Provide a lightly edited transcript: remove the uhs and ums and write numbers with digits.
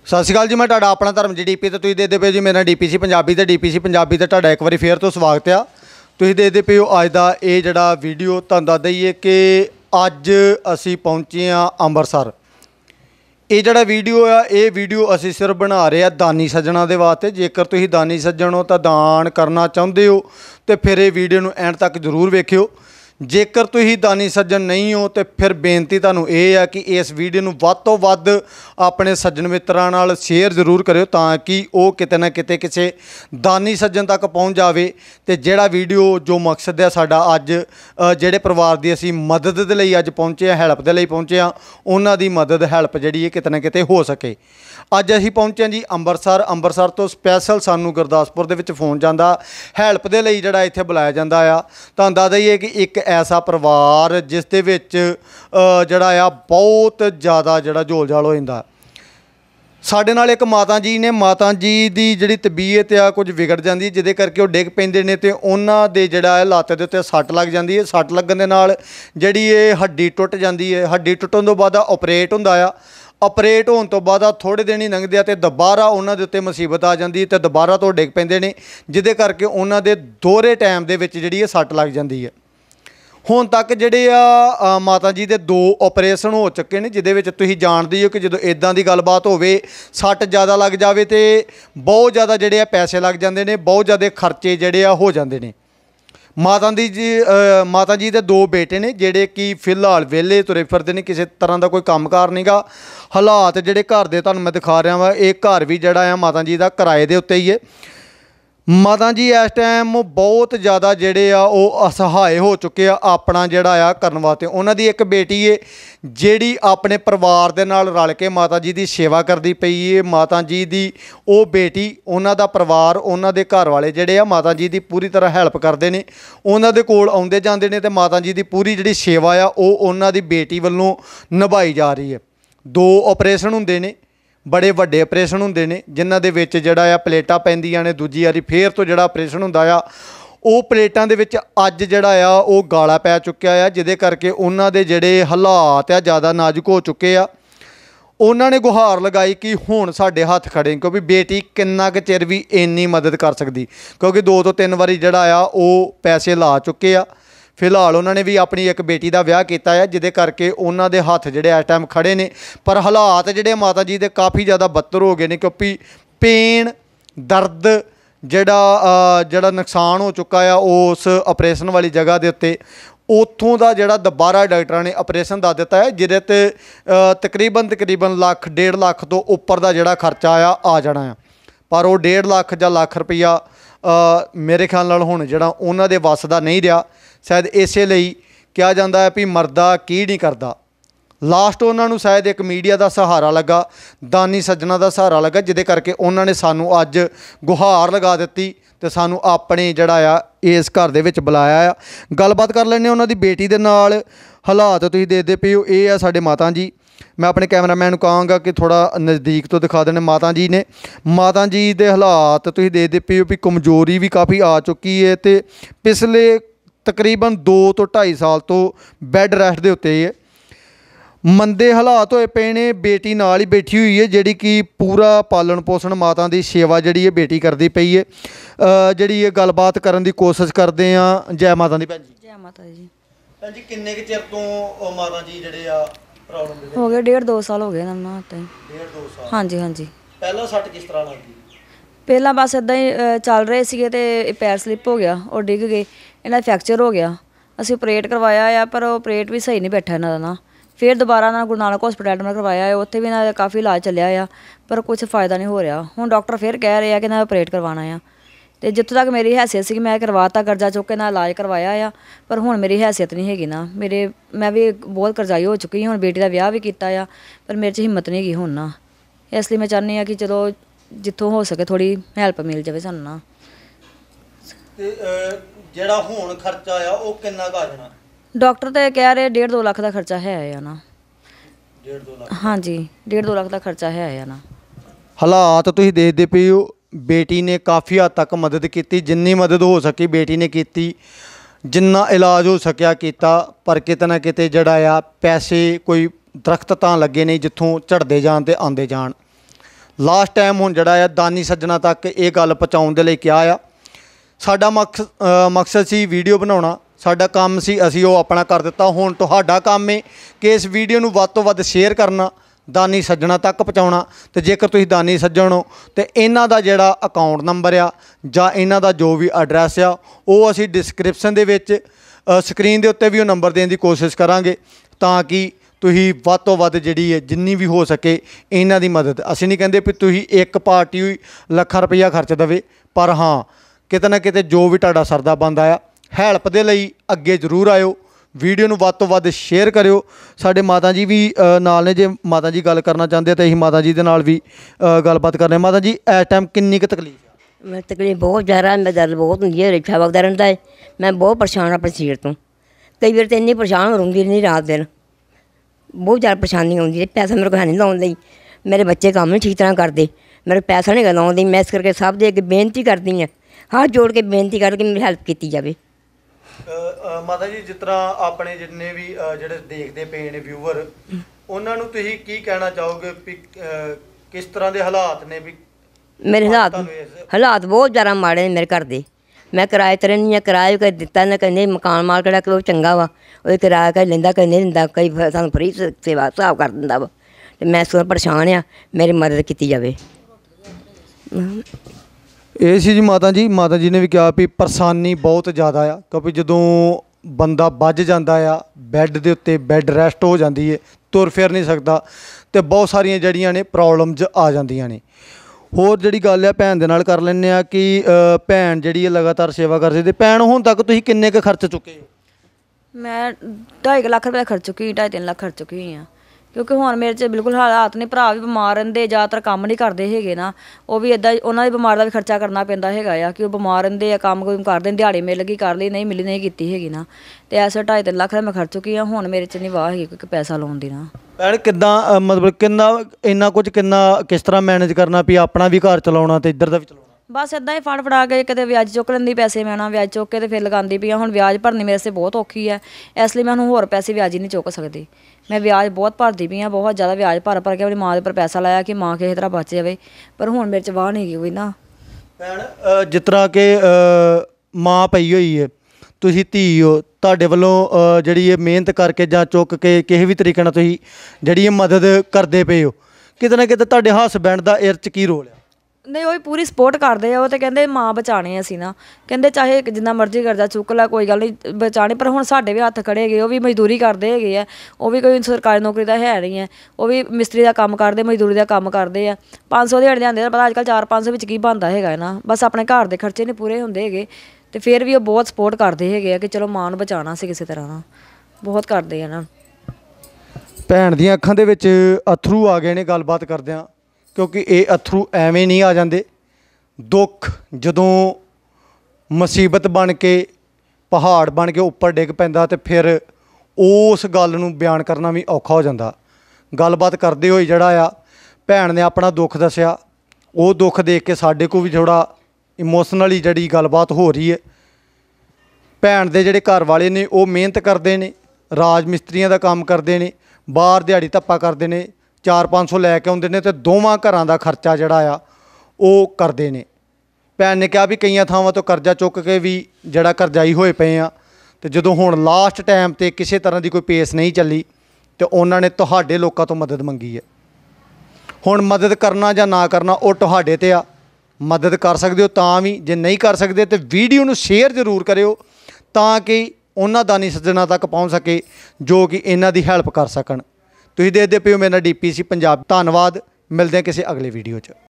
सत श्री अकाल जी। मैं तुहाडा अपना धर्म जी DP तो तुसीं देखदे पे जी मेरा DPC पंजाबी तो DPC पंजाबी तो तुहाडा एक बारी फेर तो स्वागत आ। तुसीं देखदे पे हो अज दा ये जिहड़ा वीडियो तुहानूं दस दईए कि अज असीं पहुंचे आ अंमृतसर। ये जिहड़ा वीडियो आ ये वीडियो असीं सिर्फ बना रहे आ दानी सज्जणों के वास्ते। जेकर तुसीं दानी सज्जण हो तो दान करना चाहुंदे हो तो फिर ये वीडियो नूं एंड तक जरूर वेखियो। जेकर तुसीं दानी सज्जन नहीं हो तो फिर बेनती तुहानूं ये है कि इस वीडियो नूं वध तो वध अपने सज्जन मित्रां नाल शेयर जरूर करियो ताकि वो किते ना किते किसी दानी सज्जन तक पहुँच जाए। तो जिहड़ा वीडियो जो मकसद है साडा अज जिहड़े परिवार की असीं मदद दे लई अज पहुँचे हैल्प दे लई पहुँचे आ उन्हां दी मदद हैल्प जिहड़ी है किते ना किते हो सके। अज असीं पहुँचे जी अंमृतसर। अंमृतसर तो स्पैशल सानूं गुरदासपुर दे विच फोन जांदा हैल्प दे लई जिहड़ा इत्थे बुलाया जांदा आ। तुहानूं दस दईए कि एक ऐसा परिवार जिस दे विच जिहड़ा आ बहुत ज़्यादा जिहड़ा झोल झाल हो जांदा। साडे नाल एक माता जी ने, माता जी दी जिहड़ी तबीयत आ कुछ विगड़ जांदी है जिहदे करके वो डिग पैंदे ने ते उन्हां दे जिहड़ा है लत्त दे उत्ते सੱਟ लग जांदी है। सੱਟ लगन दे नाल जिहड़ी ये हड्डी टुट जांदी है। हड्डी टुटण तो बाद ऑपरेट हुंदा आ। ऑपरेट होने तो बाद थोड़े दिन ही लंघदे तो दोबारा उन्हां दे उत्ते मुसीबत आ जांदी ते दोबारा तो डिग पैंदे ने जिहदे करके उन्हां दे दोहरे टाइम दे विच जिहड़ी सੱਟ लग जांदी है। हुण तक जिहड़े आ माता जी दे 2 ऑपरेशन हो चुके हैं जिहदे विच तुसीं जाणदे हो कि जदों इदां दी गलबात होवे सੱਟ ज़्यादा लग जाए तो बहुत ज़्यादा जिहड़े पैसे लग जांदे ने, बहुत ज़्यादा खर्चे जिहड़े हो जांदे ने। माता जी दे 2 बेटे ने जिहड़े कि फिलहाल वेले तुरे फिरदे ने, किसी तरह का कोई कामकार नहीं गा। हालात जिहड़े घर दे तुहानूं मैं दिखा रहा वा ये घर भी जिहड़ा आ माता जी दा किराए दे उत्ते ही है। माता जी इस टाइम बहुत ज़्यादा जिहड़े आ वो असहाय हो चुके आ अपना जिहड़ा आ करन वास्ते। उन्हां दी एक बेटी है जिहड़ी अपने परिवार दे नाल रल के माता जी दी सेवा करदी पई है। माता जी दी वो बेटी, उन्हां दा परिवार, उन्हां दे घर वाले जिहड़े आ माता जी दी पूरी तरह हैल्प करदे ने, उन्हां दे कोल आउंदे जांदे ने ते माता जी दी पूरी जिहड़ी सेवा आ वो उन्हां दी बेटी वल्लों निभाई जा रही है। 2 ऑपरेशन हुंदे ने, बड़े वड्डे ऑपरेशन हुंदे ने जिन्हां दे विच जिहड़ा आ प्लेटां पैंदियां ने। दूजी वारी फेर तो जिहड़ा ऑपरेशन हुंदा आ वो प्लेटां दे विच अज जिहड़ा आ वो गाला पै चुक्या आ जिहदे करके उन्हां दे जिहड़े हालात आ ज़्यादा नाजुक हो चुके आ। उन्हां ने गुहार लगाई कि हुण साडे हत्थ खड़े, क्योंकि बेटी किन्ना क चिर भी इन्नी मदद कर सकदी, क्योंकि 2 तो 3 वारी जिहड़ा आ वो पैसे ला चुके आ। फिलहाल उन्होंने भी अपनी एक बेटी का विआह किया है जिहदे करके उन्हों के हत्थ जिहड़े इस टाइम खड़े ने। पर हालात जिहड़े माता जी दे काफ़ी ज़्यादा बदतर हो गए हैं क्योंकि पेन दर्द जिहड़ा नुकसान हो चुका है उस ऑपरेशन वाली जगह के उत्ते उत्थों का जिहड़ा दोबारा डॉक्टरां ने ऑपरेशन दस दिता है जिहदे ते तकरीबन 1.5 लाख तो उपर का जिहड़ा खर्चा आ जाना है। पर वो 1.5 लाख या लाख रुपया मेरे ख्याल नाल हुण जिहड़ा उन्हां दे वस दा नहीं रहा। शायद इसे लई कहा जाता है भी मरदा की नहीं करता। लास्ट उन्होंने शायद एक मीडिया का सहारा लगा, दानी सज्जनों का सहारा लगा जिहदे करके उन्होंने सानू अज गुहार लगा दी तो सानू अपने जिहड़ा आ इस घर दे विच बुलाया आ। गलबात कर लैंदे उन्हां दी बेटी दे नाल। हालात तुसीं देखदे पे हो ये आ साडे माता जी। मैं अपने कैमरामैन को कहांगा कि थोड़ा नज़दीक तो दिखा देने माता जी ने। माता जी दे हालात तुसीं देखदे पे हो भी कमज़ोरी भी काफ़ी आ चुकी है तो पिछले तकरीबन 2 तो 2.5 साल तो बैड रैस्ट के उत्ते है। मंदे हालात होए पे ने। बेटी नाल ही बैठी हुई है जिहड़ी कि पूरा पालन पोषण माता की सेवा जिहड़ी है बेटी करती पई है। जिहड़ी ये गलबात करन दी कोशिश करते हैं। जय माता दी भैन जी। जय माता जी। भैन जी किन्ने क चिर तो माता जी जिहड़े आ प्रॉब्लम हो गए 1.5-2 साल हो गए ना। 1.5-2 साल। हाँ जी हाँ जी। पहला सੱਟ किस तरह लगी? ਪਹਿਲਾਂ ਬਸ ਇੱਦਾਂ ਹੀ ਚੱਲ ਰਹੇ ਸੀਗੇ ਤੇ ਪੈਰ ਸਲਿੱਪ ਹੋ ਗਿਆ ਔਰ ਡਿੱਗ ਗਏ। ਇਹਨਾਂ ਦਾ ਫ੍ਰੈਕਚਰ ਹੋ ਗਿਆ। ਅਸੀਂ ਆਪਰੇਟ ਕਰਵਾਇਆ ਆ ਪਰ ਆਪਰੇਟ ਵੀ ਸਹੀ ਨਹੀਂ ਬੈਠਾ ਇਹਨਾਂ ਦਾ ਨਾ। ਫਿਰ ਦੁਬਾਰਾ ਨਾਲ ਗੁਰੂ ਨਾਨਕ ਹਸਪੀਟਲ ਐਡਮਿਟ ਕਰਵਾਇਆ ਆ। ਉੱਥੇ ਵੀ ਇਹਨਾਂ ਦਾ ਕਾਫੀ ਇਲਾਜ ਚੱਲਿਆ ਆ ਪਰ ਕੁਝ ਫਾਇਦਾ ਨਹੀਂ ਹੋ ਰਿਹਾ। ਹੁਣ ਡਾਕਟਰ ਫਿਰ ਕਹਿ ਰਹੇ ਆ ਕਿ ਇਹਨਾਂ ਦਾ ਆਪਰੇਟ ਕਰਵਾਉਣਾ ਆ ਤੇ ਜਿੱਥੋਂ ਤੱਕ ਮੇਰੀ ਹੈਸੀਅਤ ਸੀ ਮੈਂ ਕਰਵਾਤਾ, ਕਰਜ਼ਾ ਚੁੱਕ ਕੇ ਨਾਲ ਇਲਾਜ ਕਰਵਾਇਆ ਆ ਪਰ ਹੁਣ ਮੇਰੀ ਹੈਸੀਅਤ ਨਹੀਂ ਹੈਗੀ ਨਾ। ਮੈਂ ਵੀ ਬਹੁਤ ਕਰਜ਼ਾਈ ਹੋ ਚੁੱਕੀ ਹਾਂ। ਹੁਣ ਬੇਟੀ ਦਾ ਵਿਆਹ ਵੀ ਕੀਤਾ ਆ ਪਰ ਮੇਰੇ 'ਚ ਹਿੰਮਤ ਨਹੀਂ ਹੈਗੀ ਹੁਣ ਨਾ। ਇਸ ਲਈ ਮੈਂ ਚਾਹੁੰਦੀ ਹਾਂ ਕਿ ਚਲੋ ਜਿੱਥੋਂ ਹੋ ਸਕੇ ਥੋੜੀ ਹੈਲਪ ਮਿਲ ਜਾਵੇ ਸਾਨੂੰ ਨਾ। ਤੇ ਜਿਹੜਾ ਹੁਣ ਖਰਚਾ ਆ ਉਹ ਕਿੰਨਾ ਕੁ ਆ ਜਾਣਾ? ਡਾਕਟਰ ਤੇ ਕਹਿ ਰਹੇ 1.5-2 ਲੱਖ ਦਾ ਖਰਚਾ ਹੈ ਆ ਨਾ। 1.5-2 ਲੱਖ? ਹਾਂਜੀ 1.5-2 ਲੱਖ ਦਾ ਖਰਚਾ ਹੈ ਆ ਨਾ। ਹਾਲਾਤ ਤੁਸੀਂ ਦੇਖਦੇ ਪਏ ਹੋ। बेटी ने काफ़ी हद तक मदद की, जिन्नी मदद हो सकी बेटी ने की, जिन्ना इलाज हो सकिया किया। पर किते ना किते जिहड़ा आ पैसे कोई दरख्त तां लगे नहीं जिथों झड़ते जान ते आंदे जान। ਲਾਸਟ ਟਾਈਮ ਹੁਣ ਜਿਹੜਾ ਆ ਦਾਨੀ ਸੱਜਣਾ ਤੱਕ ਇਹ ਗੱਲ ਪਹੁੰਚਾਉਣ ਦੇ ਲਈ ਕਿਹਾ ਆ। ਸਾਡਾ ਮਕਸਦ ਸੀ ਵੀਡੀਓ ਬਣਾਉਣਾ, ਸਾਡਾ ਕੰਮ ਸੀ, ਅਸੀਂ ਉਹ ਆਪਣਾ ਕਰ ਦਿੱਤਾ। ਹੁਣ ਤੁਹਾਡਾ ਕੰਮ ਹੈ ਕਿ ਇਸ ਵੀਡੀਓ ਨੂੰ ਵੱਧ ਤੋਂ ਵੱਧ ਸ਼ੇਅਰ ਕਰਨਾ, ਦਾਨੀ ਸੱਜਣਾ ਤੱਕ ਪਹੁੰਚਾਉਣਾ। ਤੇ ਜੇਕਰ ਤੁਸੀਂ ਦਾਨੀ ਸੱਜਣ ਹੋ ਤੇ ਇਹਨਾਂ ਦਾ ਜਿਹੜਾ ਅਕਾਊਂਟ ਨੰਬਰ ਆ ਜਾਂ ਇਹਨਾਂ ਦਾ ਜੋ ਵੀ ਐਡਰੈਸ ਆ ਉਹ ਅਸੀਂ ਡਿਸਕ੍ਰਿਪਸ਼ਨ ਦੇ ਵਿੱਚ ਸਕਰੀਨ ਦੇ ਉੱਤੇ ਵੀ ਉਹ ਨੰਬਰ ਦੇਣ ਦੀ ਕੋਸ਼ਿਸ਼ ਕਰਾਂਗੇ, ਤਾਂ ਕਿ ਤੁਸੀਂ ਵੱਧ ਤੋਂ ਵੱਧ ਜਿਹੜੀ ਹੈ ਜਿੰਨੀ ਵੀ ਹੋ ਸਕੇ ਇਹਨਾਂ ਦੀ ਮਦਦ। ਅਸੀਂ ਨਹੀਂ ਕਹਿੰਦੇ ਵੀ ਤੁਸੀਂ ਇੱਕ ਪਾਰਟੀ ਲੱਖਾਂ ਰੁਪਈਆ ਖਰਚ ਦੇਵੇ, ਪਰ ਹਾਂ ਕਿਤੇ ਨਾ ਕਿਤੇ ਜੋ ਵੀ ਤੁਹਾਡਾ ਸਰਦਾ ਬਣਦਾ ਆ ਹੈਲਪ ਦੇ ਲਈ ਅੱਗੇ ਜ਼ਰੂਰ ਆਇਓ। ਵੀਡੀਓ ਨੂੰ ਵੱਧ ਤੋਂ ਵੱਧ ਸ਼ੇਅਰ ਕਰਿਓ। ਸਾਡੇ ਮਾਤਾ ਜੀ ਵੀ ਨਾਲ ਨੇ, ਜੇ ਮਾਤਾ ਜੀ ਗੱਲ ਕਰਨਾ ਚਾਹੁੰਦੇ ਤਾਂ ਅਸੀਂ ਮਾਤਾ ਜੀ ਦੇ ਨਾਲ ਵੀ ਗੱਲਬਾਤ ਕਰਨੇ। ਮਾਤਾ ਜੀ ਇਸ ਟਾਈਮ ਕਿੰਨੀ ਕੁ ਤਕਲੀਫ ਹੈ? ਮੈਂ ਤਕਲੀਫ ਬਹੁਤ ਜ਼ਿਆਦਾ, ਮੈਂ ਦਰਦ ਬਹੁਤ ਹੁੰਦੀ ਹੈ, ਰਿਕਸ਼ਾ ਵਗਦਾ ਰਹਿੰਦਾ ਹੈ। ਮੈਂ ਬਹੁਤ ਪਰੇਸ਼ਾਨ ਆਪਣੇ ਸਰੀਰ ਤੋਂ, ਕਈ ਵਾਰ ਤਾਂ ਇੰਨੀ ਪਰੇਸ਼ਾਨ ਹੁੰਦੀ ਨਹੀਂ, ਰਾਤ ਦਿਨ ਬਹੁਤ ਜ਼ਿਆਦਾ ਪਰੇਸ਼ਾਨੀ ਆਉਂਦੀ ਹੈ। ਪੈਸਾ ਮੇਰੇ ਕੋਲ ਨਹੀਂ ਲਾਉਣ ਲਈ, ਮੇਰੇ ਬੱਚੇ ਕੰਮ ਨਹੀਂ ਠੀਕ ਤਰ੍ਹਾਂ ਕਰਦੇ, ਮੇਰੇ ਪੈਸਾ ਨਹੀਂ ਲਾਉਣ ਲਈ। ਮੈਂ ਇਸ ਕਰਕੇ ਸਭ ਦੇ ਅੱਗੇ ਬੇਨਤੀ ਕਰਦੀ ਹਾਂ, ਹੱਥ ਜੋੜ ਕੇ ਬੇਨਤੀ ਕਰਕੇ ਮੇਰੀ ਹੈਲਪ ਕੀਤੀ ਜਾਵੇ। ਮਾਤਾ ਜੀ, ਜਿਸ ਤਰ੍ਹਾਂ ਆਪਣੇ ਜਿੰਨੇ ਵੀ ਜਿਹੜੇ ਦੇਖਦੇ ਪਏ ਨੇ ਵਿਊਵਰ, ਉਹਨਾਂ ਨੂੰ ਤੁਸੀਂ ਕੀ ਕਹਿਣਾ ਚਾਹੋਗੇ ਵੀ ਕਿਸ ਤਰ੍ਹਾਂ ਦੇ ਹਾਲਾਤ ਨੇ? ਵੀ ਮੇਰੇ ਹਾਲਾਤ ਬਹੁਤ ਜ਼ਿਆਦਾ ਮਾੜੇ ਨੇ ਮੇਰੇ ਘਰ ਦੇ। ਮੈਂ ਕਿਰਾਏ 'ਤੇ ਰਹਿੰਦੀ ਹਾਂ, ਕਿਰਾਏ ਕਦੇ ਦਿੱਤਾ ਨਾ, ਕਹਿੰਦੇ ਮਕਾਨ ਮਾਲਕ ਜਿਹੜਾ ਕਿ ਉਹ ਚੰਗਾ ਵਾ, ਉਹ ਕਿਰਾਇਆ ਕਦੇ ਲੈਂਦਾ ਕਦੇ ਨਹੀਂ ਦਿੰਦਾ, ਕਈ ਸਾਨੂੰ ਫਰੀ ਸੇਵਾ ਹਿਸਾਬ ਕਰ ਦਿੰਦਾ ਵਾ। ਅਤੇ ਮੈਂ ਇਸ ਤੋਂ ਪਰੇਸ਼ਾਨ ਆ, ਮੇਰੀ ਮਦਦ ਕੀਤੀ ਜਾਵੇ। ਇਹ ਸੀ ਜੀ ਮਾਤਾ ਜੀ ਨੇ ਵੀ ਕਿਹਾ ਵੀ ਪਰੇਸ਼ਾਨੀ ਬਹੁਤ ਜ਼ਿਆਦਾ ਆ, ਕਿਉਂਕਿ ਜਦੋਂ ਬੰਦਾ ਵੱਜ ਜਾਂਦਾ ਆ ਬੈੱਡ ਦੇ ਉੱਤੇ, ਬੈੱਡ ਰੈਸਟ ਹੋ ਜਾਂਦੀ ਹੈ, ਤੁਰ ਫਿਰ ਨਹੀਂ ਸਕਦਾ, ਅਤੇ ਬਹੁਤ ਸਾਰੀਆਂ ਜਿਹੜੀਆਂ ਨੇ ਪ੍ਰੋਬਲਮਸ ਆ ਜਾਂਦੀਆਂ ਨੇ। ਹੋਰ ਜਿਹੜੀ ਗੱਲ ਆ ਭੈਣ ਦੇ ਨਾਲ ਕਰ ਲੈਂਦੇ ਆ ਕਿ ਭੈਣ ਜਿਹੜੀ ਹੈ ਲਗਾਤਾਰ ਸੇਵਾ ਕਰ ਸਕਦੀ। ਭੈਣ, ਹੁਣ ਤੱਕ ਤੁਸੀਂ ਕਿੰਨੇ ਕੁ ਖਰਚ ਚੁੱਕੇ ਹੋ? ਮੈਂ 2.5 ਲੱਖ ਰੁਪਏ ਖਰਚ ਚੁੱਕੀ, 2.5-3 ਲੱਖ ਖਰਚ ਚੁੱਕੀ ਹੋਈ ਹਾਂ, ਕਿਉਂਕਿ ਹੁਣ ਮੇਰੇ 'ਚ ਬਿਲਕੁਲ ਹਾਲਾਤ ਨੇ। ਭਰਾ ਵੀ ਬਿਮਾਰ ਰਹਿੰਦੇ, ਜ਼ਿਆਦਾਤਰ ਕੰਮ ਨਹੀਂ ਕਰਦੇ ਹੈਗੇ ਨਾ, ਉਹ ਵੀ ਇੱਦਾਂ ਉਹਨਾਂ ਦੀ ਬਿਮਾਰ ਦਾ ਵੀ ਖਰਚਾ ਕਰਨਾ ਪੈਂਦਾ ਹੈਗਾ ਆ, ਕਿ ਉਹ ਬਿਮਾਰ ਰਹਿੰਦੇ ਆ, ਕੰਮ ਕੋਈ ਕਰਦੇ, ਦਿਹਾੜੀ ਮਿਲ ਗਈ ਕਰ ਲਈ, ਨਹੀਂ ਮਿਲੀ ਨਹੀਂ ਕੀਤੀ ਹੈਗੀ ਨਾ। ਅਤੇ ਐਸੇ 2.5-3 ਲੱਖ ਦਾ ਮੈਂ ਖਰਚ ਚੁੱਕੀ ਹਾਂ। ਹੁਣ ਮੇਰੇ 'ਚ ਨਹੀਂ ਵਾਹ ਹੈਗੀ ਕੋਈ ਪੈਸਾ ਲਾਉਣ ਦੀ ਨਾ। ਭੈਣ, ਕਿੱਦਾਂ ਮਤਲਬ ਇੰਨਾ ਕੁਝ ਕਿਸ ਤਰ੍ਹਾਂ ਮੈਨੇਜ ਕਰਨਾ ਵੀ ਆਪਣਾ ਵੀ ਘਰ ਚਲਾਉਣਾ ਅਤੇ ਇੱਧਰ ਦਾ ਵੀ ਚਲਾਉਣਾ? ਬਸ ਇੱਦਾਂ ਹੀ ਫੜ ਫੜਾ ਕੇ ਕਿਤੇ ਵਿਆਜ ਚੁੱਕ ਲੈਂਦੀ ਪੈਸੇ, ਮੈਂ ਨਾ ਵਿਆਜ ਚੁੱਕ ਕੇ ਅਤੇ ਫਿਰ ਲਗਾਉਂਦੀ ਪਈ ਹਾਂ। ਹੁਣ ਵਿਆਜ ਭਰਨੀ ਮੇਰੇ ਸੇ ਬਹੁਤ ਔਖੀ ਹੈ, ਇਸ ਲਈ ਮੈਂ ਹੁਣ ਹੋਰ ਪੈਸੇ ਵਿਆਜ ਹੀ ਨਹੀਂ ਚੁੱਕ ਸਕਦੀ। ਮੈਂ ਵਿਆਜ ਬਹੁਤ ਭਰਦੀ ਪਈ ਹਾਂ, ਬਹੁਤ ਜ਼ਿਆਦਾ ਵਿਆਜ ਭਰ ਕੇ ਆਪਣੀ ਮਾਂ ਦੇ ਉੱਪਰ ਪੈਸਾ ਲਾਇਆ ਕਿ ਮਾਂ ਕਿਸੇ ਤਰ੍ਹਾਂ ਬਚ ਜਾਵੇ, ਪਰ ਹੁਣ ਮੇਰੇ 'ਚ ਵਾਹ ਨਹੀਂ ਗਈ ਕੋਈ ਨਾ। ਭੈਣ, ਜਿਸ ਤਰ੍ਹਾਂ ਕਿ ਮਾਂ ਪਈ ਹੋਈ ਹੈ, ਤੁਸੀਂ ਧੀ ਹੋ, ਤੁਹਾਡੇ ਵੱਲੋਂ ਜਿਹੜੀ ਇਹ ਮਿਹਨਤ ਕਰਕੇ ਜਾਂ ਚੁੱਕ ਕੇ ਕਿਸੇ ਵੀ ਤਰੀਕੇ ਨਾਲ ਤੁਸੀਂ ਜਿਹੜੀ ਇਹ ਮਦਦ ਕਰਦੇ ਪਏ ਹੋ, ਕਿਤੇ ਨਾ ਕਿਤੇ ਤੁਹਾਡੇ ਹਸਬੈਂਡ ਦਾ ਇਹਦੇ 'ਚ ਕੀ ਰੋਲ ਆ? ਨਹੀਂ, ਉਹ ਵੀ ਪੂਰੀ ਸਪੋਰਟ ਕਰਦੇ ਆ। ਉਹ ਤਾਂ ਕਹਿੰਦੇ ਮਾਂ ਬਚਾਉਣੀ ਅਸੀਂ ਨਾ, ਕਹਿੰਦੇ ਚਾਹੇ ਜਿੰਨਾ ਮਰਜ਼ੀ ਕਰਜ਼ਾ ਚੁੱਕ ਲੈ, ਕੋਈ ਗੱਲ ਨਹੀਂ ਬਚਾਉਣੀ। ਪਰ ਹੁਣ ਸਾਡੇ ਵੀ ਹੱਥ ਖੜੇ ਹੈਗੇ, ਉਹ ਵੀ ਮਜ਼ਦੂਰੀ ਕਰਦੇ ਹੈਗੇ ਆ, ਉਹ ਵੀ ਕੋਈ ਸਰਕਾਰੀ ਨੌਕਰੀ ਦਾ ਹੈ ਨਹੀਂ ਹੈ, ਉਹ ਵੀ ਮਿਸਤਰੀ ਦਾ ਕੰਮ ਕਰਦੇ, ਮਜ਼ਦੂਰੀ ਦਾ ਕੰਮ ਕਰਦੇ ਆ। 500 ਦਿਹਾੜੀ ਜਾਂਦੇ ਆ, ਪਤਾ ਅੱਜ ਕੱਲ੍ਹ 400-500 ਵਿੱਚ ਕੀ ਬਣਦਾ ਹੈਗਾ ਨਾ। ਬਸ ਆਪਣੇ ਘਰ ਦੇ ਖਰਚੇ ਨਹੀਂ ਪੂਰੇ ਹੁੰਦੇ ਹੈਗੇ, ਅਤੇ ਫਿਰ ਵੀ ਉਹ ਬਹੁਤ ਸਪੋਰਟ ਕਰਦੇ ਹੈਗੇ ਆ ਕਿ ਚਲੋ ਮਾਂ ਨੂੰ ਬਚਾਉਣਾ ਸੀ ਕਿਸੇ ਤਰ੍ਹਾਂ ਨਾਲ, ਬਹੁਤ ਕਰਦੇ ਆ ਨਾ। ਭੈਣ ਦੀਆਂ ਅੱਖਾਂ ਦੇ ਵਿੱਚ ਅਥਰੂ ਆ ਗਏ ਨੇ ਗੱਲਬਾਤ ਕਰਦਿਆਂ, ਕਿਉਂਕਿ ਇਹ ਅਥਰੂ ਐਵੇਂ ਨਹੀਂ ਆ ਜਾਂਦੇ। ਦੁੱਖ ਜਦੋਂ ਮੁਸੀਬਤ ਬਣ ਕੇ ਪਹਾੜ ਬਣ ਕੇ ਉੱਪਰ ਡਿੱਗ ਪੈਂਦਾ ਅਤੇ ਫਿਰ ਉਸ ਗੱਲ ਨੂੰ ਬਿਆਨ ਕਰਨਾ ਵੀ ਔਖਾ ਹੋ ਜਾਂਦਾ। ਗੱਲਬਾਤ ਕਰਦੇ ਹੋਏ ਜਿਹੜਾ ਆ ਭੈਣ ਨੇ ਆਪਣਾ ਦੁੱਖ ਦੱਸਿਆ, ਉਹ ਦੁੱਖ ਦੇਖ ਕੇ ਸਾਡੇ ਕੋਲ ਵੀ ਥੋੜ੍ਹਾ ਇਮੋਸ਼ਨਲੀ ਜਿਹੜੀ ਗੱਲਬਾਤ ਹੋ ਰਹੀ ਹੈ। ਭੈਣ ਦੇ ਜਿਹੜੇ ਘਰ ਵਾਲੇ ਨੇ ਉਹ ਮਿਹਨਤ ਕਰਦੇ ਨੇ, ਰਾਜ ਮਿਸਤਰੀਆਂ ਦਾ ਕੰਮ ਕਰਦੇ ਨੇ, ਬਾਹਰ ਦਿਹਾੜੀ ਧੱਪਾ ਕਰਦੇ ਨੇ, 400-500 ਲੈ ਕੇ ਆਉਂਦੇ ਨੇ ਅਤੇ ਦੋਵਾਂ ਘਰਾਂ ਦਾ ਖਰਚਾ ਜਿਹੜਾ ਆ ਉਹ ਕਰਦੇ ਨੇ। ਭੈਣ ਨੇ ਕਿਹਾ ਵੀ ਕਈਆਂ ਥਾਵਾਂ ਤੋਂ ਕਰਜ਼ਾ ਚੁੱਕ ਕੇ ਵੀ ਜਿਹੜਾ ਕਰਜ਼ਾਈ ਹੋਏ ਪਏ ਆ, ਅਤੇ ਜਦੋਂ ਹੁਣ ਲਾਸਟ ਟਾਈਮ 'ਤੇ ਕਿਸੇ ਤਰ੍ਹਾਂ ਦੀ ਕੋਈ ਪੇਸ ਨਹੀਂ ਚੱਲੀ ਅਤੇ ਉਹਨਾਂ ਨੇ ਤੁਹਾਡੇ ਲੋਕਾਂ ਤੋਂ ਮਦਦ ਮੰਗੀ ਹੈ। ਹੁਣ ਮਦਦ ਕਰਨਾ ਜਾਂ ਨਾ ਕਰਨਾ ਉਹ ਤੁਹਾਡੇ 'ਤੇ ਆ। ਮਦਦ ਕਰ ਸਕਦੇ ਹੋ ਤਾਂ ਵੀ, ਜੇ ਨਹੀਂ ਕਰ ਸਕਦੇ ਤਾਂ ਵੀਡੀਓ ਨੂੰ ਸ਼ੇਅਰ ਜ਼ਰੂਰ ਕਰਿਓ, ਤਾਂ ਕਿ ਉਹਨਾਂ ਦਾਨੀ ਸੱਜਣਾ ਤੱਕ ਪਹੁੰਚ ਸਕੇ ਜੋ ਕਿ ਇਹਨਾਂ ਦੀ ਹੈਲਪ ਕਰ ਸਕਣ। ਤੁਸੀਂ ਦੇਖਦੇ ਪਏ ਹੋ ਮੇਰਾ DPC ਪੰਜਾਬ। ਧੰਨਵਾਦ, ਮਿਲਦੇ ਹਾਂ ਕਿਸੇ ਅਗਲੇ ਵੀਡੀਓ 'ਚ।